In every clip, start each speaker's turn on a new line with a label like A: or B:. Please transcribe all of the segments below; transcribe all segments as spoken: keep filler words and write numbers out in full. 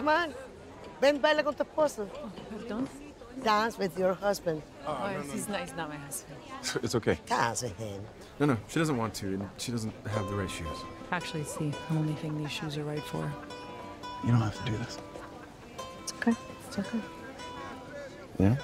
A: Come on. Ven, baila con tu esposo.
B: Oh, perdón?
A: Dance with your husband.
B: Oh, oh no, he's no. not, he's not my husband.
C: It's okay.
A: Dance with him.
C: No, no, she doesn't want to, and she doesn't have the right shoes.
B: Actually, it's the only thing these shoes are right for.
C: You don't have to do this.
B: It's okay. It's okay.
C: Yeah?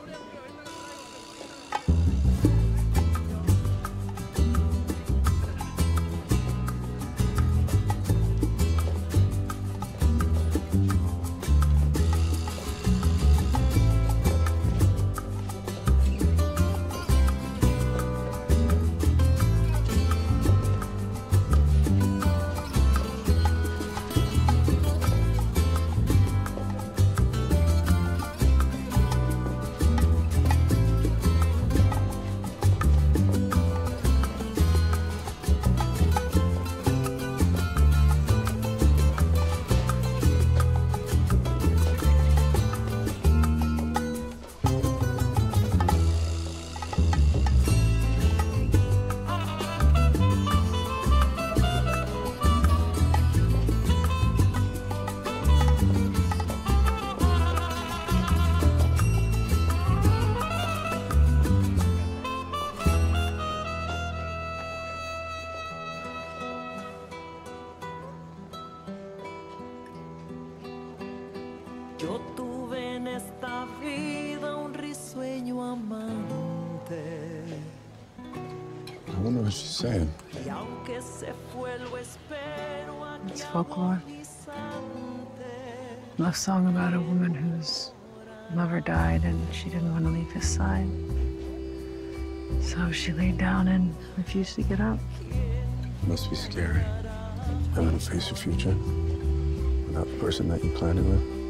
D: Yo tuve en esta vida un risueño amante.
C: I wonder what she's saying.
D: Y aunque se fue lo espero aquí.
B: It's folklore. A love song about a woman whose lover died and she didn't want to leave his side. So she laid down and refused to get up.
C: It must be scary. Having to face your future without the person that you planned it with.